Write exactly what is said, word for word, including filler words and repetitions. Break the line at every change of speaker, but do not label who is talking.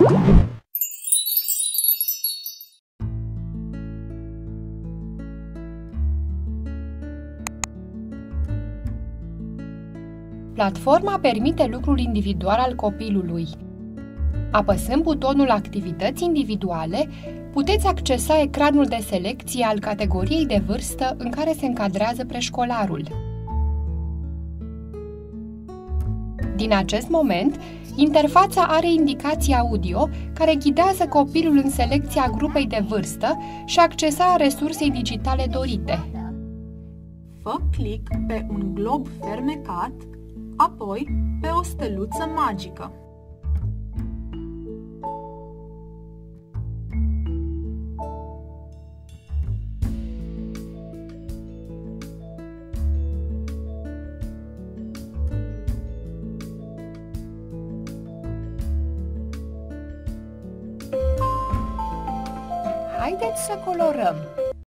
Platforma permite lucrul individual al copilului. Apăsând butonul Activități individuale, puteți accesa ecranul de selecție al categoriei de vârstă în care se încadrează preșcolarul. Din acest moment, interfața are indicații audio care ghidează copilul în selecția grupei de vârstă și accesarea resursei digitale dorite.
Fă click pe un glob fermecat, apoi pe o steluță magică.
Haideți să colorăm!